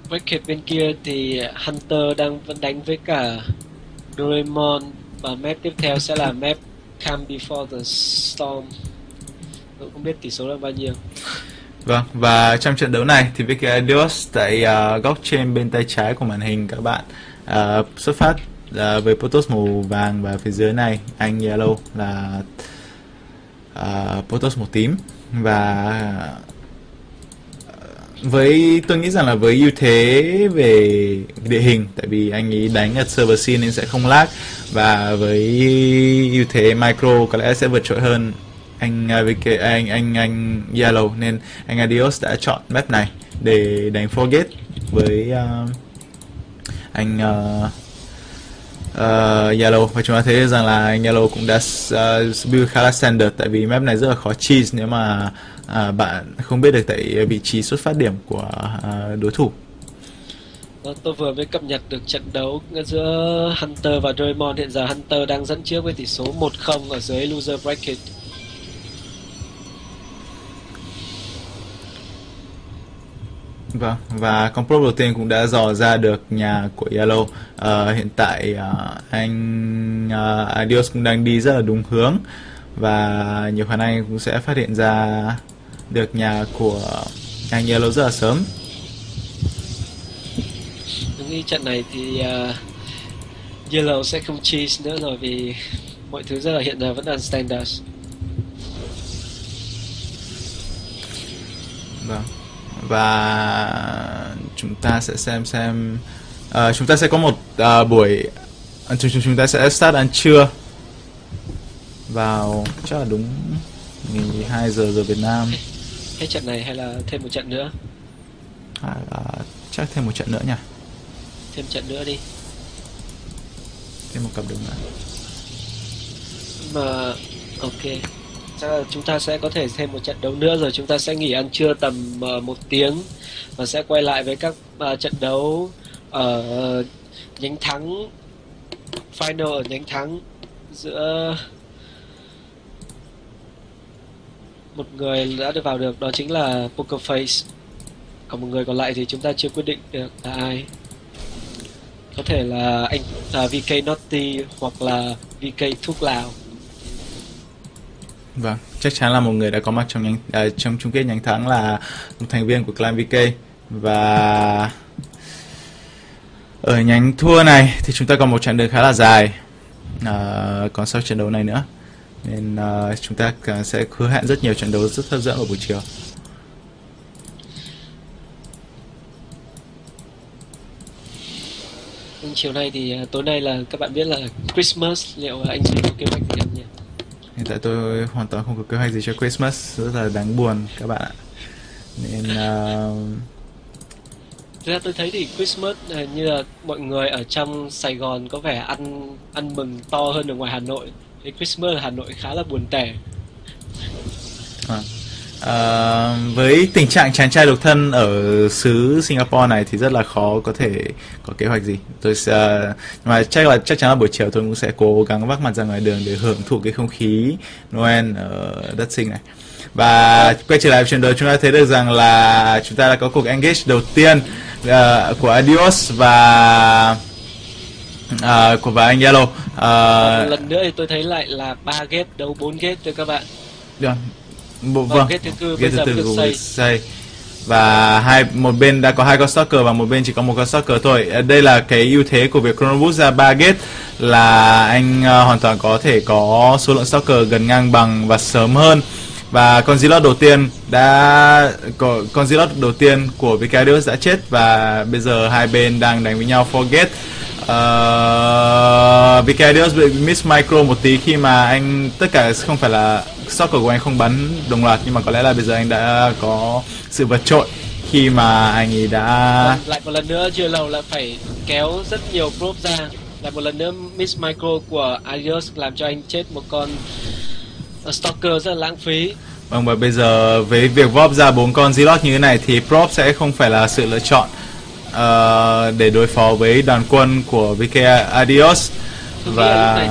Bracket bên kia thì Hunter vẫn đánh với cả Doraemon, và map tiếp theo sẽ là map Calm Before the Storm. Tôi không biết tỷ số là bao nhiêu. Vâng, và trong trận đấu này thì VK Adios tại góc trên bên tay trái của màn hình các bạn xuất phát với Protoss màu vàng, và phía dưới này anh Yellow là Protoss màu tím. Và tôi nghĩ rằng là với ưu thế về địa hình, tại vì anh ấy đánh ở server scene nên sẽ không lag, và với ưu thế micro có lẽ sẽ vượt trội hơn anh Yellow, nên anh Adios đã chọn map này để đánh Forget với anh Yellow. Và chúng ta thấy rằng là anh Yellow cũng đã build khá là standard, tại vì map này rất là khó cheese nếu mà bạn không biết được tại vị trí xuất phát điểm của đối thủ. Tôi vừa mới cập nhật được trận đấu giữa Hunter và Doraemon. Hiện giờ Hunter đang dẫn trước với tỷ số 1-0 ở dưới loser bracket. Vâng, và con prop đầu tiên cũng đã dò ra được nhà của Yellow. Hiện tại anh Adios cũng đang đi rất là đúng hướng, và nhiều khả năng cũng sẽ phát hiện ra được nhà của anh Yellow rất là sớm. Tôi nghĩ trận này thì Yellow sẽ không cheese nữa rồi, vì mọi thứ rất là hiện giờ vẫn là standard. Vâng, và chúng ta sẽ xem chúng ta sẽ có một buổi chúng ta sẽ start ăn trưa vào chắc là đúng 12 giờ giờ Việt Nam. Hết trận này hay là thêm một trận nữa? Chắc thêm một trận nữa nha. Thêm trận nữa đi. Thêm một cặp đường nữa. Mà ok, chắc là chúng ta sẽ có thể thêm một trận đấu nữa rồi chúng ta sẽ nghỉ ăn trưa tầm 1 tiếng, và sẽ quay lại với các trận đấu ở nhánh thắng, final ở nhánh thắng giữa một người đã được vào được, đó chính là Poker Face. Còn một người còn lại thì chúng ta chưa quyết định được là ai. Có thể là anh VK Naughty hoặc là VK Thuốc Lào. Vâng, chắc chắn là một người đã có mặt trong chung kết nhánh thắng là một thành viên của clan VK. Và ở nhánh thua này thì chúng ta còn một chặng đường khá là dài còn sau trận đấu này nữa, nên chúng ta sẽ hứa hẹn rất nhiều trận đấu rất hấp dẫn vào buổi chiều. Chiều nay thì tối nay là các bạn biết là Christmas, liệu anh sẽ có kế hoạch gì không nhỉ? Hiện tại tôi hoàn toàn không có kế hoạch gì cho Christmas, rất là đáng buồn các bạn ạ. Nên thực ra tôi thấy thì Christmas như là mọi người ở trong Sài Gòn có vẻ ăn mừng to hơn ở ngoài Hà Nội. Thì Christmas ở Hà Nội khá là buồn tẻ. Với tình trạng chàng trai độc thân ở xứ Singapore này thì rất là khó có thể có kế hoạch gì. Tôi sẽ, mà chắc chắn là buổi chiều tôi cũng sẽ cố gắng vác mặt ra ngoài đường để hưởng thụ cái không khí Noel ở đất Sinh này. Và quay trở lại trận đấu, chúng ta thấy được rằng là chúng ta đã có cuộc engage đầu tiên của Adios và anh Yellow. Một lần nữa thì tôi thấy lại là 3 gate đấu 4 gate thôi các bạn. Vâng, gate thứ tư bây giờ được xây. Và một bên đã có 2 con stalker và một bên chỉ có 1 con stalker thôi. Đây là cái ưu thế của việc Chrono Boost ra 3 gate, là anh hoàn toàn có thể có số lượng stalker gần ngang bằng và sớm hơn. Và con Zilot đầu tiên của Vicadius đã chết, và bây giờ hai bên đang đánh với nhau Forget. Vicadius bị miss micro một tí khi mà anh, tất cả không phải là stalker của anh không bắn đồng loạt, nhưng mà có lẽ là bây giờ anh đã có sự vượt trội khi mà anh ấy đã lại một lần nữa chưa lâu là phải kéo rất nhiều prop ra, lại một lần nữa miss micro của Adios làm cho anh chết một con stalker rất là lãng phí. Vâng, và bây giờ với việc vóp ra 4 con Zilot như thế này thì prop sẽ không phải là sự lựa chọn để đối phó với đoàn quân của VK Adios. Và